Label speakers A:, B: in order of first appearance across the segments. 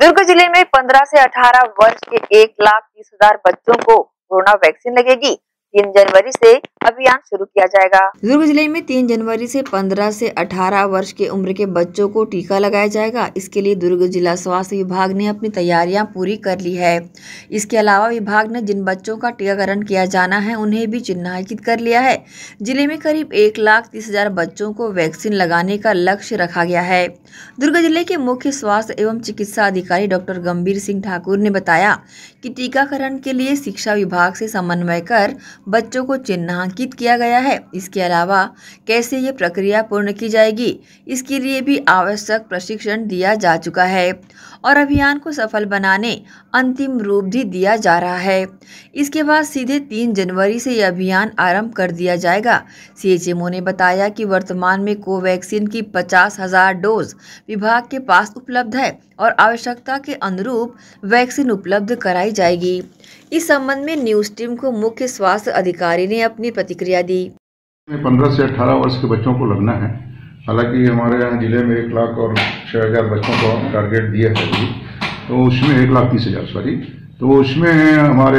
A: दुर्ग जिले में 15 से 18 वर्ष के 1,30,000 बच्चों को कोरोना वैक्सीन लगेगी। 3 जनवरी से अभियान शुरू किया जाएगा। दुर्ग जिले में 3 जनवरी से 15 से 18 वर्ष के उम्र के बच्चों को टीका लगाया जाएगा। इसके लिए दुर्ग जिला स्वास्थ्य विभाग ने अपनी तैयारियां पूरी कर ली है। इसके अलावा विभाग ने जिन बच्चों का टीकाकरण किया जाना है उन्हें भी चिन्हित कर लिया है। जिले में करीब 1,30,000 बच्चों को वैक्सीन लगाने का लक्ष्य रखा गया है। दुर्ग जिले के मुख्य स्वास्थ्य एवं चिकित्सा अधिकारी डॉक्टर गंभीर सिंह ठाकुर ने बताया कि टीकाकरण के लिए शिक्षा विभाग से समन्वय कर बच्चों को चिन्हांकित किया गया है। इसके अलावा कैसे ये प्रक्रिया पूर्ण की जाएगी, इसके लिए भी आवश्यक प्रशिक्षण दिया जा चुका है और अभियान को सफल बनाने अंतिम रूप भी दिया जा रहा है। इसके बाद सीधे 3 जनवरी से यह अभियान आरंभ कर दिया जाएगा। सीएचएमओ ने बताया कि वर्तमान में कोवैक्सीन की 50,000 डोज विभाग के पास उपलब्ध है और आवश्यकता के अनुरूप वैक्सीन उपलब्ध कराई जाएगी। इस संबंध में न्यूज टीम को मुख्य स्वास्थ्य अधिकारी ने अपनी प्रतिक्रिया दी।
B: 15 से 18 वर्ष के बच्चों को लगना है। हालांकि हमारे यहाँ जिले में 1,06,000 बच्चों को टारगेट दिया है अभी, तो उसमें 1,30,000 तो उसमें हमारे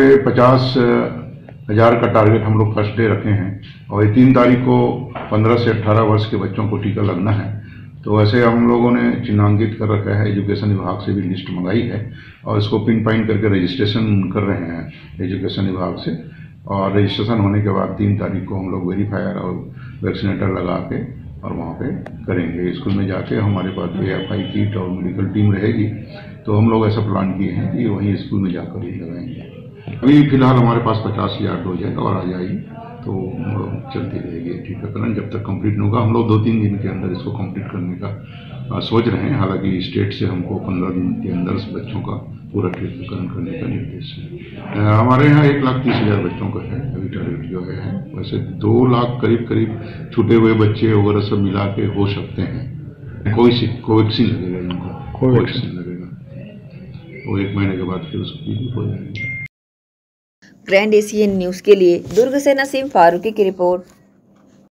B: 50,000 का टारगेट हम लोग फर्स्ट डे रखे हैं और 3 तारीख को 15 से 18 वर्ष के बच्चों को टीका लगना है। तो ऐसे हम लोगों ने चिन्हांकित कर रखा है, एजुकेशन विभाग से भी लिस्ट मंगाई है और इसको पिन पॉइंट करके रजिस्ट्रेशन कर रहे हैं एजुकेशन विभाग से। और रजिस्ट्रेशन होने के बाद 3 तारीख को हम लोग वेरीफायर और वैक्सीनेटर लगा के और वहाँ पे करेंगे। स्कूल में जाके हमारे पास AFI किट और मेडिकल टीम रहेगी, तो हम लोग ऐसा प्लान किए हैं कि वहीं स्कूल में जाकर ही लगाएंगे। अभी फिलहाल हमारे पास 50,000 डोज है और आ जाएगी, तो चलती रहेगी टीकाकरण जब तक कंप्लीट होगा। हम लोग 2-3 दिन के अंदर इसको कंप्लीट करने का सोच रहे हैं। हालांकि स्टेट से हमको 15 दिन के अंदर बच्चों का पूरा टीकाकरण करने का निर्देश है। हमारे यहाँ 1,30,000 बच्चों का है अभी टारगेट जो है। वैसे 2 लाख करीब छूटे हुए बच्चे वगैरह सब मिला के हो सकते हैं। कोवैक्सीन लगेगा इनको, कोवैक्सीन लगेगा, वो 1 महीने के बाद फिर उसको हो जाएगी।
A: ग्रैंड एशियन न्यूज के लिए दुर्ग से नसीम फारूकी की रिपोर्ट।